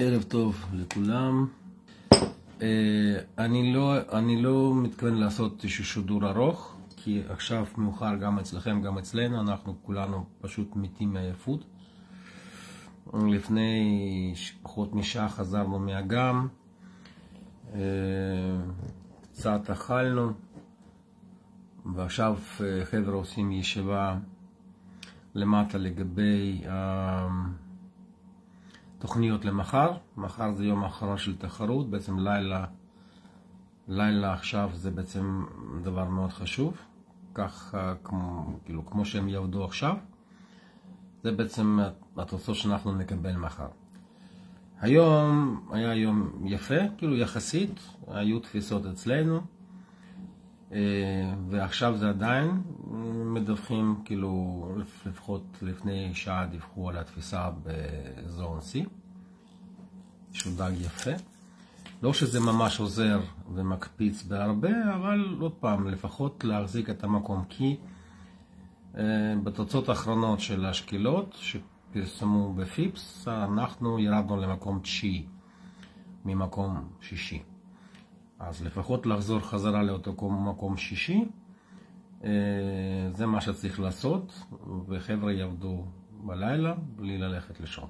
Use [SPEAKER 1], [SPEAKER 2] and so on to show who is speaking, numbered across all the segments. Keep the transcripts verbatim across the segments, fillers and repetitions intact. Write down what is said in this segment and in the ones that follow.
[SPEAKER 1] ערב טוב לכולם. אני לא, אני לא מתכוון לעשות איזשהו שידור ארוך, כי עכשיו מאוחר גם אצלכם גם אצלנו, אנחנו כולנו פשוט מתים מעייפות. לפני פחות משעה חזרנו מהגן, קצת אכלנו, ועכשיו חבר'ה עושים ישיבה למטה לגבי תוכניות למחר. מחר זה יום האחרון של תחרות, בעצם לילה, לילה עכשיו זה בעצם דבר מאוד חשוב, כך כמו, כאילו, כמו שהם יעבדו עכשיו, זה בעצם התוצאות שאנחנו נקבל מחר. היום היה יום יפה, כאילו יחסית, היו תפיסות אצלנו, ועכשיו זה עדיין מדווחים, כאילו לפחות לפני שעה דיווחו על התפיסה בזון C, שהוא דג יפה. לא שזה ממש עוזר ומקפיץ בהרבה, אבל עוד פעם, לפחות להחזיק את המקום, כי בתוצאות האחרונות של השקילות שפרסמו בפיפס, אנחנו ירדנו למקום תשיעי ממקום שישי. אז לפחות לחזור חזרה לאותו מקום שישי, זה מה שצריך לעשות, וחבר'ה יעבדו בלילה בלי ללכת לישון.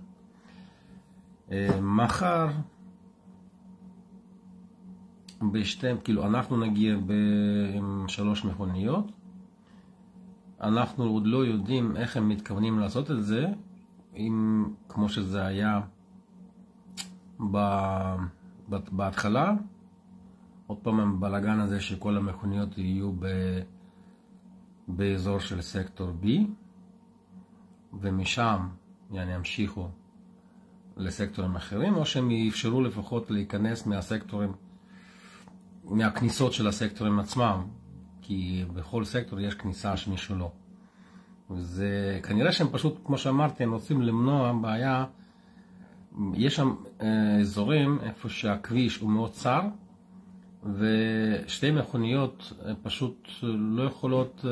[SPEAKER 1] מחר בשתיים, כאילו אנחנו נגיע עם שלוש מכוניות, אנחנו עוד לא יודעים איך הם מתכוונים לעשות את זה, אם כמו שזה היה בהתחלה, עוד פעם הבלגן הזה שכל המכוניות יהיו ב... באזור של סקטור B, ומשם יעני ימשיכו לסקטורים אחרים, או שהם יאפשרו לפחות להיכנס מהסקטורים, מהכניסות של הסקטורים עצמם, כי בכל סקטור יש כניסה משלו. וזה כנראה שהם פשוט, כמו שאמרתי, הם רוצים למנוע בעיה. יש שם אזורים איפה שהכביש הוא מאוד צר, ושתי מכוניות פשוט לא יכולות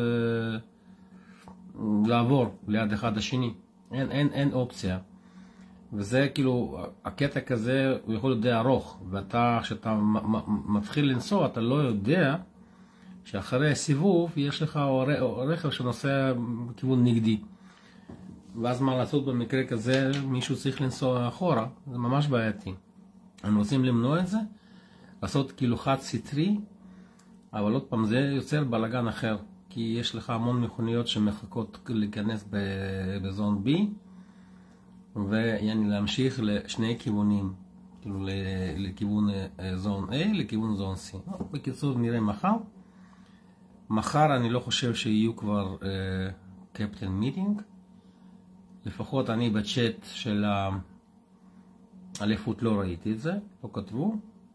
[SPEAKER 1] לעבור ליד אחד השני, אין, אין, אין אופציה. וזה כאילו, הקטע כזה הוא יכול להיות די ארוך, ואתה, כשאתה מתחיל לנסוע, אתה לא יודע שאחרי הסיבוב יש לך רכב שנוסע בכיוון נגדי, ואז מה לעשות במקרה כזה? מישהו צריך לנסוע אחורה, זה ממש בעייתי. הם רוצים למנוע את זה, לעשות כאילו חד סטרי, אבל עוד פעם זה יוצר בלגן אחר, כי יש לך המון מכוניות שמחכות להיכנס בזון B, ויעני להמשיך לשני כיוונים, כאילו לכיוון זון A, לכיוון זון C. בקיצור נראה מחר. מחר אני לא חושב שיהיו כבר קפטן מיטינג, לפחות אני בצ'אט של האליפות לא ראיתי את זה, לא כתבו.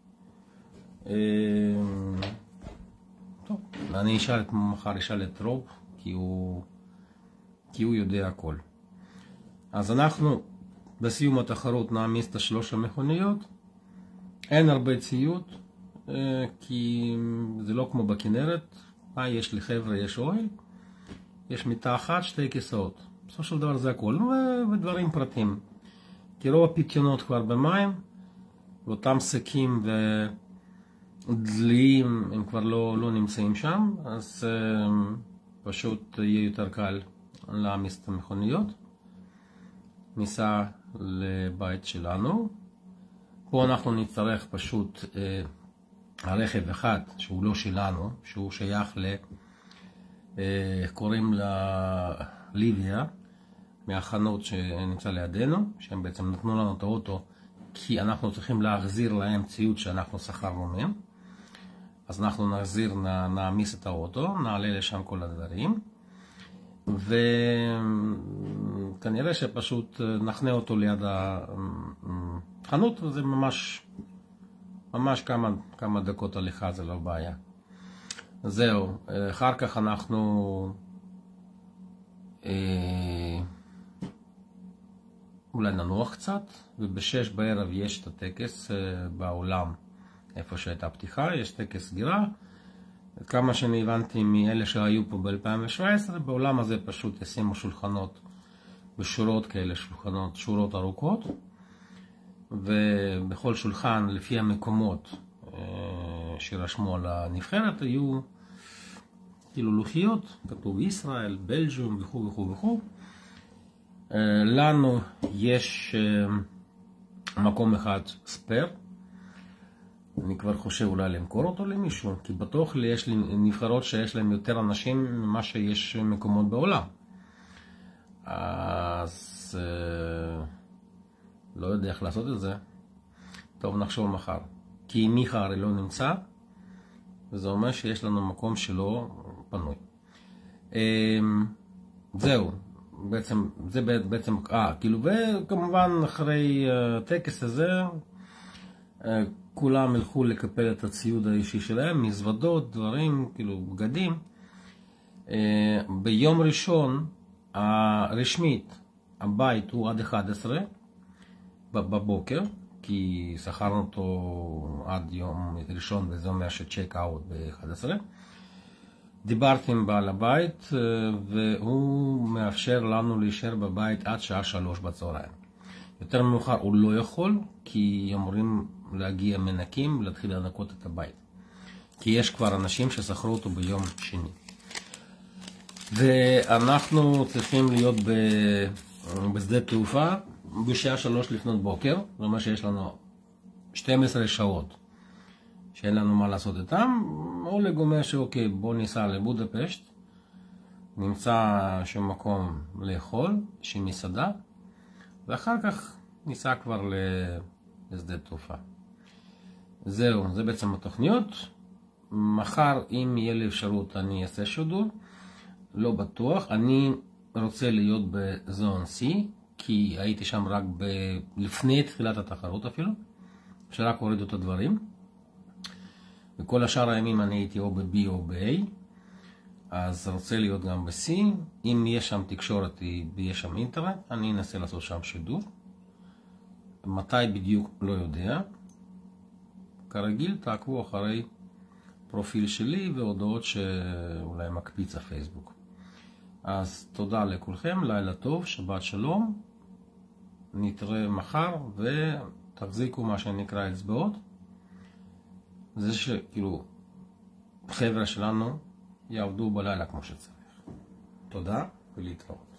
[SPEAKER 1] טוב, אני אשאל את מחר, אשאל את רוב, כי הוא, כי הוא יודע הכל. אז אנחנו בסיום התחרות נעמיס את שלוש המכוניות, אין הרבה ציוד, כי זה לא כמו בכנרת, מה יש לחבר'ה, יש אוהל, יש מיטה אחת, שתי כיסאות, בסופו של דבר זה הכל, ודברים פרטיים, כי רוב הפיתיונות כבר במים, ואותם שקים ו... דליים הם כבר לא, לא נמצאים שם, אז uh, פשוט יהיה יותר קל להעמיס את המכוניות. ניסע לבית שלנו, פה אנחנו נצטרך פשוט uh, הרכב אחד שהוא לא שלנו, שהוא שייך ל... Uh, קוראים לה ליביה, מהחנות שנמצא לידינו, שהם בעצם נתנו לנו את האוטו, כי אנחנו צריכים להחזיר להם ציוד שאנחנו שכרנו מהם. אז אנחנו נחזיר, נעמיס את האוטו, נעלה לשם כל הדברים, וכנראה שפשוט נחנה אותו ליד החנות, וזה ממש, ממש כמה, כמה דקות הליכה, זה לא בעיה. זהו, אחר כך אנחנו אולי ננוח קצת, ובשש בערב יש את הטקס באולם. איפה שהייתה פתיחה, יש טקס סגירה. כמה שאני הבנתי מאלה שהיו פה ב-אלפיים שבע עשרה, בעולם הזה פשוט ישימו שולחנות בשורות כאלה, שולחנות, שורות ארוכות. ובכל שולחן לפי המקומות שרשמו על הנבחרת היו כאילו לוחיות, כתוב ישראל, בלג'ום וכו' וכו' וכו'. לנו יש מקום אחד ספר, אני כבר חושב אולי למכור אותו למישהו, כי בטוח לי יש לי נבחרות שיש להם יותר אנשים ממה שיש מקומות בעולם. אז לא יודע איך לעשות את זה. טוב, נחשוב מחר. כי מיכה הרי לא נמצא, וזה אומר שיש לנו מקום שלא פנוי. זהו, בעצם, זה בעצם, אה, כאילו, וכמובן אחרי הטקס הזה, כולם ילכו לקפל את הציוד האישי שלהם, מזוודות, דברים, כאילו, בגדים. ביום ראשון, הרשמית, הבית הוא עד אחת עשרה בבוקר, כי שכרנו אותו עד יום ראשון, וזה אומר שצ'ק אאוט ב-אחת עשרה. דיברתי עם בעל הבית, והוא מאפשר לנו להישאר בבית עד שעה שלוש בצהריים. יותר מאוחר הוא לא יכול, כי אמורים להגיע מנקים ולהתחיל לנקות את הבית. כי יש כבר אנשים ששכרו אותו ביום שני. ואנחנו צריכים להיות בשדה תעופה בשעה שלוש לפנות בוקר. זאת אומרת שיש לנו שתים עשרה שעות שאין לנו מה לעשות איתם. או לגומר שאוקיי, בוא ניסע לבודפשט, נמצא שם מקום לאכול, שמסעדה, ואחר כך ניסע כבר לשדה תעופה. זהו, זה בעצם התוכניות. מחר, אם יהיה לי אפשרות, אני אעשה שידור. לא בטוח. אני רוצה להיות בזון C, כי הייתי שם רק ב... לפני תחילת התחרות אפילו, שרק הורידו את הדברים. וכל השאר הימים אני הייתי או ב-B או ב-A, אז רוצה להיות גם ב-C. אם יש שם תקשורת, יש שם אינטרנט, אני אנסה לעשות שם שידור. מתי בדיוק לא יודע. כרגיל תעקבו אחרי פרופיל שלי והודעות שאולי מקפיץ הפייסבוק. אז תודה לכולכם, לילה טוב, שבת שלום. נתראה מחר ותחזיקו מה שנקרא אצבעות. זה שכאילו חבר'ה שלנו יעבדו בלילה כמו שצריך. תודה ולהתראות.